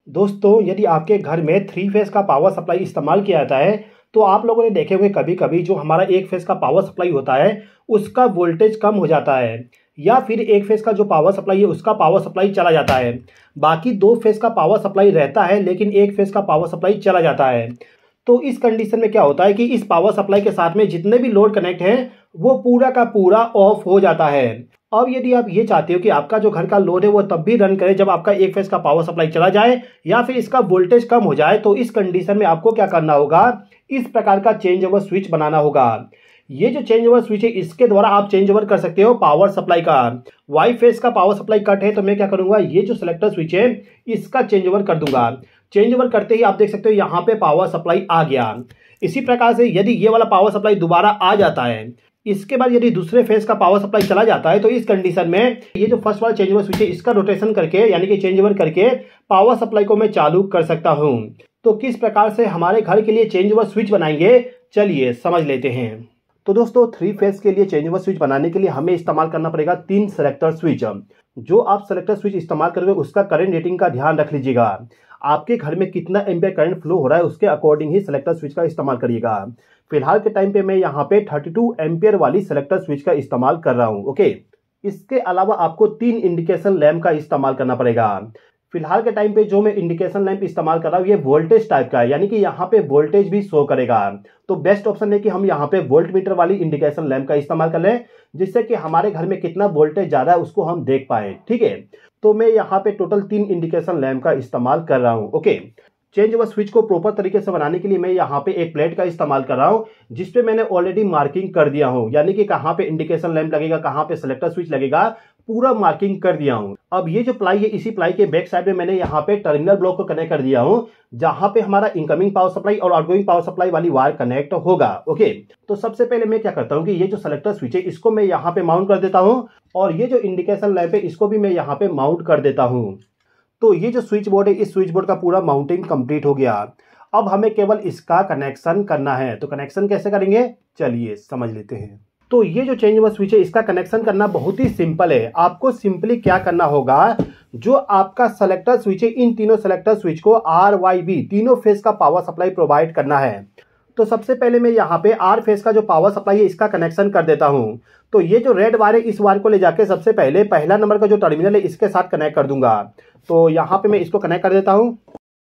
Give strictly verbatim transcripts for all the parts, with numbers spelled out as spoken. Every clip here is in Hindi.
दोस्तों, यदि आपके घर में थ्री फेज़ का पावर सप्लाई इस्तेमाल किया जाता है, तो आप लोगों ने देखे होंगे कभी-कभी जो हमारा एक फेज़ का पावर सप्लाई होता है, उसका वोल्टेज कम हो जाता है या फिर एक फेज़ का जो पावर सप्लाई है, उसका पावर सप्लाई चला जाता है। बाकी दो फेज़ का पावर सप्लाई रहता है, लेकिन एक फेज़ का पावर सप्लाई चला जाता है। तो इस कंडीशन में क्या होता है कि इस पावर सप्लाई के साथ में जितने भी लोड कनेक्ट हैं, वो पूरा का पूरा ऑफ हो जाता है। अब यदि आप ये चाहते हो कि आपका जो घर का लोड है वो तब भी रन करे जब आपका एक फेज़ का पावर सप्लाई चला जाए या फिर इसका वोल्टेज कम हो जाए, तो इस कंडीशन में आपको क्या करना होगा, इस प्रकार का चेंज ओवर स्विच बनाना होगा। ये जो चेंज ओवर स्विच है, इसके द्वारा आप चेंज ओवर कर सकते हो पावर सप्लाई का। वाई फेज़ का पावर सप्लाई कट है तो मैं क्या करूंगा, ये जो सिलेक्टर स्विच है इसका चेंज ओवर कर दूंगा। चेंज ओवर करते ही आप देख सकते हो यहाँ पे पावर सप्लाई आ गया। इसी प्रकार से यदि ये वाला पावर सप्लाई दोबारा आ जाता है, इसके बाद यदि दूसरे फेज का पावर सप्लाई चला जाता है, तो इस कंडीशन में ये जो फर्स्ट वाला चेंज ओवर स्विच है इसका रोटेशन करके यानी कि चेंज ओवर करके पावर सप्लाई को मैं चालू कर सकता हूं। तो किस प्रकार से हमारे घर के लिए चेंज ओवर स्विच बनाएंगे, चलिए समझ लेते हैं। तो दोस्तों, थ्री फेज के लिए चेंज ओवर स्विच बनाने के लिए हमें इस्तेमाल करना पड़ेगा तीन सेलेक्टर स्विच। जो आप सेलेक्टर स्विच इस्तेमाल करोगे उसका करंट रेटिंग का ध्यान रख लीजिएगा। आपके घर में कितना एम्पियर करंट फ्लो हो रहा है उसके अकॉर्डिंग ही सेलेक्टर स्विच का इस्तेमाल करिएगा। फिलहाल के टाइम पे मैं यहाँ पे बत्तीस एम्पियर वाली सेलेक्टर स्विच का इस्तेमाल कर रहा हूँ। ओके, इसके अलावा आपको तीन इंडिकेशन लैंप का इस्तेमाल करना पड़ेगा। फिलहाल के टाइम पे जो मैं इंडिकेशन लैंप इस्तेमाल कर रहा हूँ ये वोल्टेज टाइप का है, यानी कि यहाँ पे वोल्टेज भी शो करेगा। तो बेस्ट ऑप्शन है कि हम यहाँ पे वोल्ट मीटर वाली इंडिकेशन लैंप का इस्तेमाल कर लें, जिससे कि हमारे घर में कितना वोल्टेज ज्यादा है उसको हम देख पाए। ठीक है, तो मैं यहाँ पे टोटल तीन इंडिकेशन लैंप का इस्तेमाल कर रहा हूँ। ओके, चेंज ओवर स्विच को प्रॉपर तरीके से बनाने के लिए मैं यहाँ पे एक प्लेट का इस्तेमाल कर रहा हूँ, जिसपे मैंने ऑलरेडी मार्किंग कर दिया हूँ, यानी कि कहाँ पे इंडिकेशन लैंप लगेगा, कहाँ पे सेलेक्टर स्विच लगेगा, पूरा मार्किंग कर दिया हूँ। अब ये जो प्लाई है, इसी प्लाई के बैक साइड में मैंने यहाँ पे टर्मिनल ब्लॉक को कनेक्ट कर दिया हूँ, जहां पे हमारा इनकमिंग पावर सप्लाई और आउटगोइंग पावर सप्लाई वाली वायर कनेक्ट होगा। ओके, तो सबसे पहले मैं क्या करता हूँ कि ये जो सेलेक्टर स्विच है इसको मैं यहाँ पे माउंट कर देता हूँ, और ये जो इंडिकेशन लैंप है इसको भी मैं यहाँ पे माउंट कर देता हूँ। तो ये जो स्विच बोर्ड है, इस स्विच बोर्ड का पूरा माउंटिंग कंप्लीट हो गया। अब हमें केवल इसका कनेक्शन करना है। तो कनेक्शन कैसे करेंगे, चलिए समझ लेते हैं। तो ये जो चेंज ओवर स्विच है इसका कनेक्शन करना बहुत ही सिंपल है। आपको सिंपली क्या करना होगा, जो आपका सेलेक्टर स्विच है, इन तीनों सेलेक्टर स्विच को आर वाई बी तीनों फेज का पावर सप्लाई प्रोवाइड करना है। तो सबसे पहले मैं यहाँ पे आर फेज का जो पावर सप्लाई है इसका कनेक्शन कर देता हूँ। तो ये जो रेड वायर है, इस वायर को ले जाके सबसे पहले पहला नंबर का जो टर्मिनल है इसके साथ कनेक्ट कर दूंगा। तो यहाँ पे मैं इसको कनेक्ट कर देता हूँ।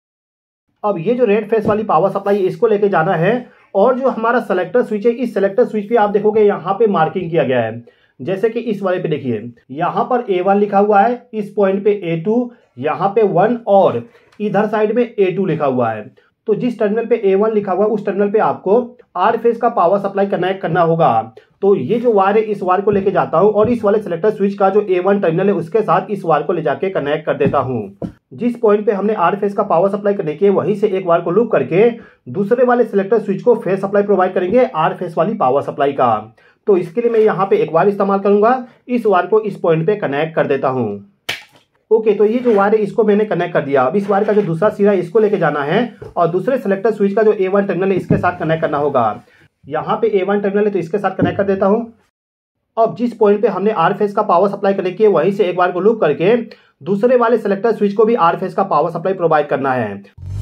अब ये जो रेड फेज वाली पावर सप्लाई है इसको लेके जाना है, और जो हमारा सेलेक्टर स्विच है, इस सेलेक्टर स्विच पे आप देखोगे यहाँ पे मार्किंग किया गया है। जैसे कि इस वाले पे देखिए, यहाँ पर ए वन लिखा हुआ है, इस पॉइंट पे ए टू, यहाँ पे वन, और इधर साइड में ए टू लिखा हुआ है। तो जिस टर्मिनल पे ए वन लिखा हुआ है उस टर्मिनल पे आपको आर फेज का पावर सप्लाई कनेक्ट करना होगा। तो ये जो वायर है, इस वायर को लेके जाता हूँ और इस वाले सेलेक्टर स्विच का जो ए वन टर्मिनल है उसके साथ इस वायर को ले जाके कनेक्ट कर देता हूँ। जिस पॉइंट पे हमने आर फेज का पावर सप्लाई करने की है, वहीं से एक वायर को लूप करके दूसरे वाले सेलेक्टर स्विच को फेज सप्लाई प्रोवाइड करेंगे आर फेज वाली पावर सप्लाई का। तो इसके लिए मैं यहाँ पे एक वायर इस्तेमाल करूंगा, इस वायर को इस पॉइंट पे कनेक्ट कर देता हूँ। ओके, तो ये जो वायर है इसको मैंने कनेक्ट कर दिया। अब इस वायर का जो दूसरा सिरा है इसको लेके जाना है और दूसरे सेलेक्टर स्विच का जो ए वन टर्मिनल है इसके साथ कनेक्ट करना होगा। यहाँ पे ए वन टर्मिनल है तो इसके साथ कनेक्ट कर देता हूँ। अब जिस पॉइंट पे हमने आर फेज का पावर सप्लाई कनेक्ट किया, वहीं से एक वायर को लूप करके दूसरे वाले सेलेक्टर स्विच को भी आर फेज का पावर सप्लाई प्रोवाइड करना है।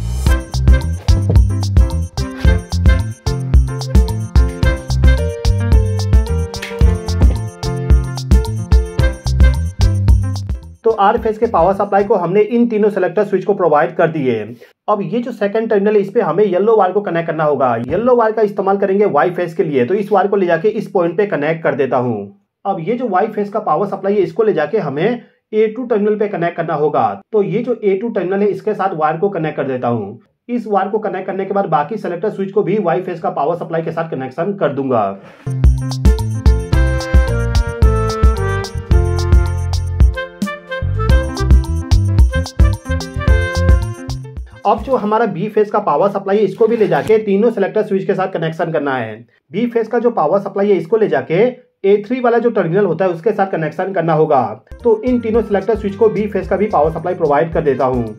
तो आर फेज के पावर सप्लाई को हमने इन तीनों सेलेक्टर स्विच को प्रोवाइड कर दिए। अब ये जो सेकंड टर्मिनल है इस पे हमें येलो वायर को कनेक्ट करना होगा। येलो वायर का इस्तेमाल करेंगे वाई फेज के लिए। तो इस वायर को ले जाके इस पॉइंट पे कनेक्ट कर देता हूँ। अब ये जो वाई फेज का पावर सप्लाई है इसको ले जाके हमें ए टू टर्मिनल पे कनेक्ट करना होगा। तो ये जो ए टू टर्मिनल है इसके साथ वायर को कनेक्ट कर देता हूँ। इस वायर को कनेक्ट करने के बाद बाकी सेलेक्टर स्विच को भी वाई फेज का पावर सप्लाई के साथ कनेक्शन कर दूंगा। अब जो हमारा बी फेज का पावर सप्लाई है इसको भी ले जाके तीनों सेलेक्टर स्विच के साथ कनेक्शन करना है। बी फेज का जो पावर सप्लाई है इसको ले जाके ए थ्री वाला जो टर्मिनल होता है उसके साथ कनेक्शन करना होगा। तो इन तीनों सेलेक्टर स्विच को बी फेज का भी पावर सप्लाई प्रोवाइड कर देता हूं।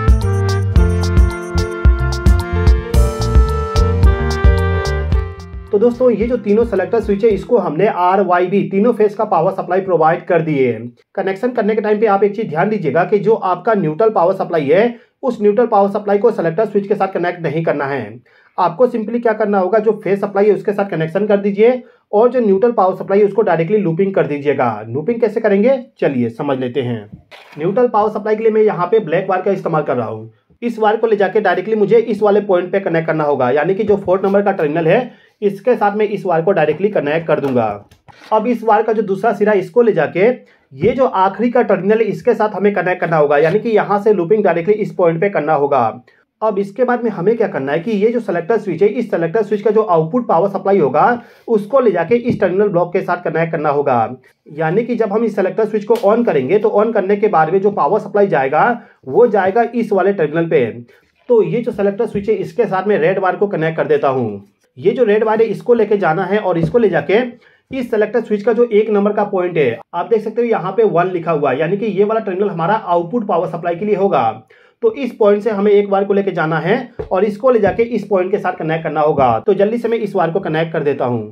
तो तो दोस्तों ये जो तीनों सेलेक्टर स्विच है इसको हमने आर वाई बी तीनों फेज का पावर सप्लाई प्रोवाइड कर दिए। कनेक्शन करने के टाइम पे आप एक चीज ध्यान दीजिएगा कि जो आपका न्यूट्रल पावर सप्लाई है उस न्यूट्रल पावर सप्लाई को सेलेक्टर स्विच के साथ कनेक्ट नहीं करना है। आपको सिंपली क्या करना होगा, जो फेज सप्लाई है उसके साथ कनेक्शन कर दीजिए और जो न्यूट्रल पावर सप्लाई है उसको डायरेक्टली लूपिंग कर दीजिएगा। लूपिंग कैसे करेंगे चलिए समझ लेते हैं। न्यूट्रल पावर सप्लाई के लिए मैं यहाँ पे ब्लैक वायर का इस्तेमाल कर रहा हूँ। इस वायर को ले जाके डायरेक्टली मुझे इस वाले पॉइंट पे कनेक्ट करना होगा, यानी कि जो फोर्थ नंबर का टर्मिनल है इसके साथ मैं इस वायर को डायरेक्टली कनेक्ट कर दूंगा। अब इस वायर का जो दूसरा सिरा इसको ले जाके ये जो आखिरी का टर्मिनल है इसके साथ हमें कनेक्ट करना होगा, यानी कि यहाँ से लूपिंग डायरेक्टली इस पॉइंट पे करना होगा। अब इसके बाद में हमें क्या करना है कि ये जो सेलेक्टर स्विच है इस सेलेक्टर स्विच का जो आउटपुट पावर सप्लाई होगा उसको ले जाके इस टर्मिनल ब्लॉक के साथ कनेक्ट करना होगा। यानी कि जब हम इस सेलेक्टर स्विच को ऑन करेंगे तो ऑन करने के बाद में जो पावर सप्लाई जाएगा वो जाएगा इस वाले टर्मिनल पे। तो ये जो सेलेक्टर स्विच है इसके साथ में रेड वायर को कनेक्ट कर देता हूँ। ये जो रेड वायर है इसको लेके जाना है और इसको ले जाके इस सेलेक्टर स्विच का जो एक नंबर का पॉइंट है आप देख सकते हो यहाँ पे वन लिखा हुआ है, यानी कि ये वाला टर्मिनल हमारा आउटपुट पावर सप्लाई के लिए होगा। तो इस पॉइंट से हमें एक वायर को लेके जाना है और इसको ले जाके इस पॉइंट के साथ कनेक्ट करना होगा। तो जल्दी से मैं इस वायर को कनेक्ट कर देता हूं।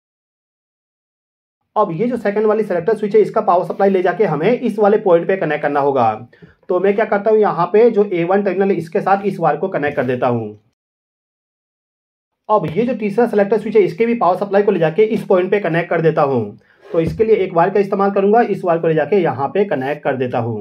अब ये जो सेकंड वाली सेलेक्टर स्विच है इसका पावर सप्लाई ले जाके हमें इस वाले पॉइंट पे कनेक्ट करना होगा। तो मैं क्या करता हूं, यहाँ पे जो ए वन टर्मिनल है इसके साथ इस वायर को कनेक्ट कर देता हूं। अब ये जो तीसरा सेलेक्टर स्विच है इसके भी पावर सप्लाई को ले जाके इस पॉइंट पे कनेक्ट कर देता हूं। तो इसके लिए एक वायर का इस्तेमाल करूंगा, इस वायर को ले जाके यहाँ पे कनेक्ट कर देता हूं।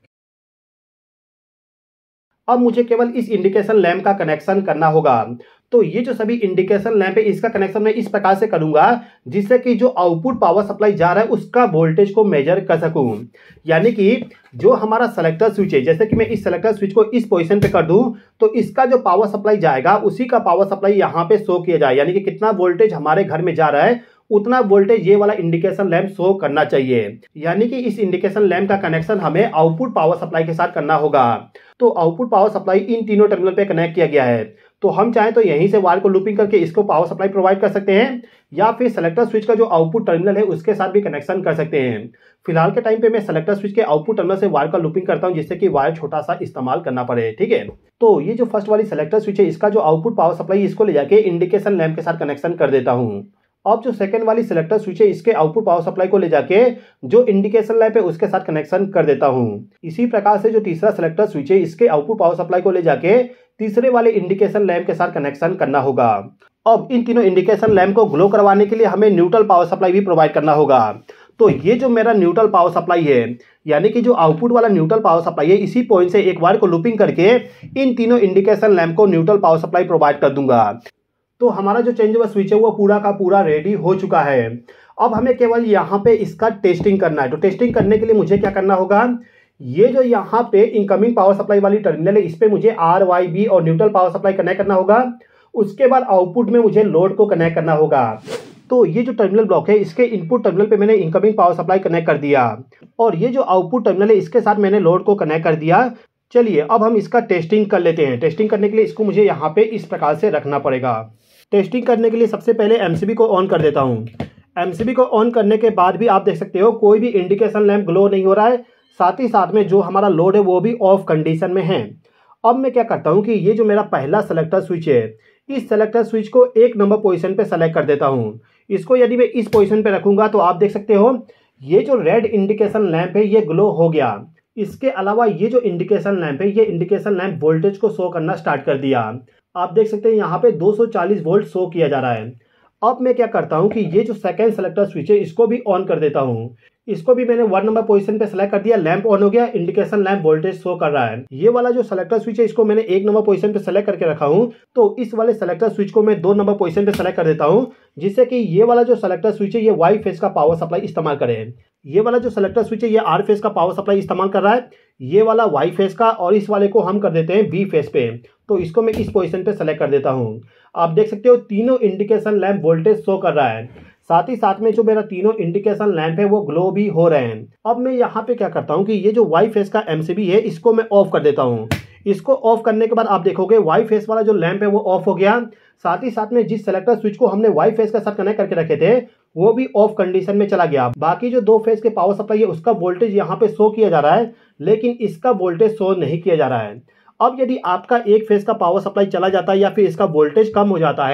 अब मुझे केवल इस इंडिकेशन लैंप का कनेक्शन करना होगा। तो ये जो सभी इंडिकेशन लैंप है इसका कनेक्शन मैं इस प्रकार से करूंगा जिससे कि जो आउटपुट पावर सप्लाई जा रहा है उसका वोल्टेज को मेजर कर सकूं। यानी कि जो हमारा सेलेक्टर स्विच है, जैसे कि मैं इस सेलेक्टर स्विच को इस पोजीशन पे कर दूं तो इसका जो पावर सप्लाई जाएगा उसी का पावर सप्लाई यहाँ पे शो किया जाए, यानी कि कितना वोल्टेज हमारे घर में जा रहा है उतना वोल्टेज ये वाला इंडिकेशन लैंप शो करना चाहिए। यानी कि इस इंडिकेशन लैंप का कनेक्शन हमें आउटपुट पावर सप्लाई के साथ करना होगा। तो आउटपुट पावर सप्लाई इन तीनों टर्मिनल पे कनेक्ट किया गया है। तो हम चाहें तो यहीं से वायर को लूपिंग करके इसको पावर सप्लाई प्रोवाइड कर सकते हैं या फिर सेलेक्टर स्विच का जो आउटपुट टर्मिनल है उसके साथ भी कनेक्शन कर सकते हैं। फिलहाल के टाइम पे मैं सेलेक्टर स्विच के आउटपुट टर्मिनल से वायर का लूपिंग करता हूं जिससे कि वायर छोटा सा इस्तेमाल करना पड़े। ठीक है, तो ये जो फर्स्ट वाली सेलेक्टर स्विच है इसका जो आउटपुट पावर सप्लाई इसको ले जाके इंडिकेशन लैंप के साथ कनेक्शन कर देता हूँ। अब जो सेकंड वाली सेलेक्टर स्विच है इसके आउटपुट पावर सप्लाई को ले जाके जो इंडिकेशन लैंप है उसके साथ कनेक्शन कर देता हूं। इसी प्रकार से जो तीसरा सेलेक्टर स्विच है इसके आउटपुट पावर सप्लाई को ले जाके तीसरे वाले इंडिकेशन लैंप के साथ कनेक्शन करना होगा। अब इन तीनों इंडिकेशन लैंप को ग्लो करवाने के लिए हमें न्यूट्रल पावर सप्लाई भी प्रोवाइड करना होगा। तो ये जो मेरा न्यूट्रल पावर सप्लाई है, यानी कि जो आउटपुट वाला न्यूट्रल पावर सप्लाई है, इसी पॉइंट से एक वायर को लूपिंग करके इन तीनों इंडिकेशन लैंप को न्यूट्रल पावर सप्लाई प्रोवाइड कर दूंगा। तो हमारा जो चेंज ओवर स्विच है वो पूरा का पूरा रेडी हो चुका है। अब हमें केवल यहाँ पे इसका टेस्टिंग करना है। तो टेस्टिंग करने के लिए मुझे क्या करना होगा, ये जो यहाँ पे इनकमिंग पावर सप्लाई वाली टर्मिनल है इस पे मुझे आर वाई बी और न्यूट्रल पावर सप्लाई कनेक्ट करना होगा। उसके बाद आउटपुट में मुझे लोड को कनेक्ट करना होगा। तो ये जो टर्मिनल ब्लॉक है इसके इनपुट टर्मिनल पे मैंने इनकमिंग पावर सप्लाई कनेक्ट कर दिया और ये जो आउटपुट टर्मिनल है इसके साथ मैंने लोड को कनेक्ट कर दिया। चलिए अब हम इसका टेस्टिंग कर लेते हैं। टेस्टिंग करने के लिए इसको मुझे यहाँ पे इस प्रकार से रखना पड़ेगा। टेस्टिंग करने के लिए सबसे पहले एमसीबी को ऑन कर देता हूँ। एमसीबी को ऑन करने के बाद भी आप देख सकते हो कोई भी इंडिकेशन लैंप ग्लो नहीं हो रहा है, साथ ही साथ में जो हमारा लोड है वो भी ऑफ कंडीशन में है। अब मैं क्या करता हूँ कि ये जो मेरा पहला सेलेक्टर स्विच है इस सेलेक्टर स्विच को एक नंबर पोजीशन पे सेलेक्ट कर देता हूँ। इसको यदि मैं इस पोजीशन पे रखूंगा तो आप देख सकते हो ये जो रेड इंडिकेशन लैंप है ये ग्लो हो गया। इसके अलावा ये जो इंडिकेशन लैंप है ये इंडिकेशन लैंप वोल्टेज को शो करना स्टार्ट कर दिया। आप देख सकते हैं यहाँ पे दो सौ चालीस वोल्ट शो किया जा रहा है। अब मैं क्या करता हूँ कि ये जो सेकंड सेलेक्टर स्विच है इसको भी ऑन कर देता हूँ। इसको भी मैंने वन नंबर पोजीशन पे सेलेक्ट कर दिया, लैंप ऑन हो गया, इंडिकेशन लैंप वोल्टेज शो कर रहा है। ये वाला जो सेलेक्टर स्विच है इसको मैंने एक नंबर पोजीशन पे सेलेक्ट करके रखा हूँ। तो इस वाले सेलेक्टर स्विच को मैं दो नंबर पोजीशन पे सेलेक्ट कर देता हूँ जिससे कि ये वाला जो सेलेक्टर स्विच है ये वाई फेज का पावर सप्लाई इस्तेमाल करे। ये वाला जो सेलेक्टर स्विच है ये आर फेज का पावर सप्लाई इस्तेमाल कर रहा है, ये वाला वाई फेज का, और इस वाले को हम कर देते हैं बी फेज पे। तो इसको मैं इस पोजीशन पे सेलेक्ट कर देता हूँ। आप देख सकते हो तीनों इंडिकेशन लैंप वोल्टेज शो कर रहा है, साथ ही साथ में जो मेरा तीनों इंडिकेशन लैंप है वो ग्लो भी हो रहे हैं। अब मैं यहाँ पे क्या करता हूँ कि ये जो वाई फेज का एमसीबी है इसको मैं ऑफ कर देता हूँ। इसको ऑफ करने के बाद आप देखोगे वाई फेज वाला जो लैंप है वो ऑफ हो गया, साथ ही साथ में जिस सेलेक्टर स्विच को हमने वाई फेज के साथ कनेक्ट करके रखे थे वो भी ऑफ कंडीशन में चला गया। बाकी जो दो फेज के पावर सप्लाई है उसका वोल्टेज यहाँ पे शो किया जा रहा है, लेकिन इसका वोल्टेज शो नहीं किया जा रहा है। अब यदि आपका एक फेज का पावर सप्लाई चला जाता है या फिर इसका वोल्टेज कम हो जाता है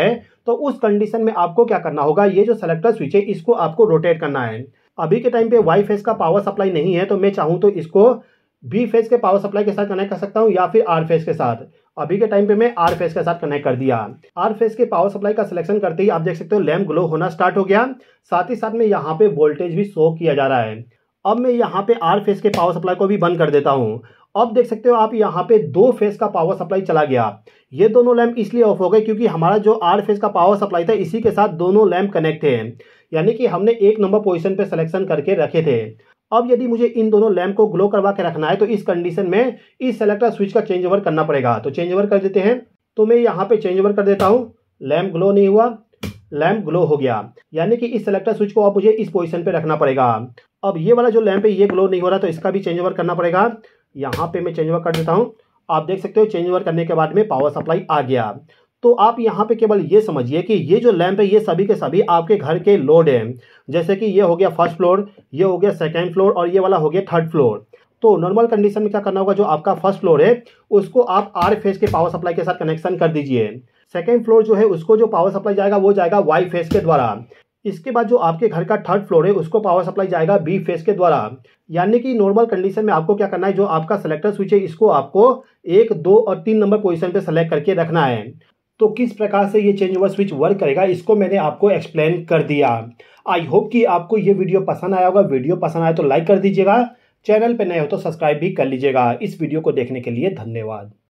तो उस कंडीशन में आपको क्या करना होगा, ये जो सेलेक्टर स्विच है इसको आपको रोटेट करना है। अभी के टाइम पे वाई फेज का पावर सप्लाई नहीं है, तो मैं चाहूँ तो इसको बी फेज के पावर सप्लाई के साथ कनेक्ट कर सकता हूँ या फिर आर फेज के साथ। अभी के टाइम पे मैं आर फेज के साथ कनेक्ट कर दिया। आर फेज के पावर सप्लाई का सिलेक्शन करते ही आप देख सकते हो लैंप ग्लो होना स्टार्ट हो गया, साथ ही साथ में यहाँ पे वोल्टेज भी शो किया जा रहा है। अब मैं यहाँ पे आर फेज के पावर सप्लाई को भी बंद कर देता हूँ। अब देख सकते हो आप यहाँ पे दो फेज का पावर सप्लाई चला गया। ये दोनों लैंप इसलिए ऑफ हो गए क्योंकि हमारा जो आर फेज का पावर सप्लाई था इसी के साथ दोनों लैंप कनेक्ट थे, यानी कि हमने एक नंबर पोजीशन पे सिलेक्शन करके रखे थे। अब यदि मुझे इन दोनों लैंप को ग्लो करवा के रखना है तो इस कंडीशन में इस सेलेक्टर स्विच का चेंज ओवर करना पड़ेगा। तो चेंज ओवर कर देते हैं। तो मैं यहाँ पे चेंज ओवर कर देता हूँ। लैंप ग्लो नहीं हुआ, लैंप ग्लो हो गया, यानी कि इस सेलेक्टर स्विच को अब मुझे इस पोजीशन पे रखना पड़ेगा। अब ये वाला जो लैंप है ये ग्लो नहीं हो रहा, तो इसका भी चेंज ओवर करना पड़ेगा। यहाँ पे मैं चेंज ओवर कर देता हूँ। आप देख सकते हो चेंज ओवर करने के बाद में पावर सप्लाई आ गया। तो आप यहाँ पे केवल ये समझिए कि ये जो लैंप है ये सभी के सभी आपके घर के लोड हैं। जैसे कि ये हो गया फर्स्ट फ्लोर, ये हो गया सेकेंड फ्लोर और ये वाला हो गया थर्ड फ्लोर। तो नॉर्मल कंडीशन में क्या करना होगा, जो आपका फर्स्ट फ्लोर है उसको आप आर फेज के पावर सप्लाई के साथ कनेक्शन कर दीजिए। सेकेंड फ्लोर जो है उसको जो पावर सप्लाई जाएगा वो जाएगा वाई फेज के द्वारा। इसके बाद जो आपके घर का थर्ड फ्लोर है उसको पावर सप्लाई जाएगा बी फेज के द्वारा। यानी कि नॉर्मल कंडीशन में आपको क्या करना है, जो आपका सेलेक्टर स्विच है इसको आपको एक, दो और तीन नंबर पोजीशन पे सेलेक्ट करके रखना है। तो किस प्रकार से ये चेंज ओवर स्विच वर्क करेगा इसको मैंने आपको एक्सप्लेन कर दिया। आई होप कि आपको ये वीडियो पसंद आया होगा। वीडियो पसंद आया तो लाइक कर दीजिएगा, चैनल पे नए हो तो सब्सक्राइब भी कर लीजिएगा। इस वीडियो को देखने के लिए धन्यवाद।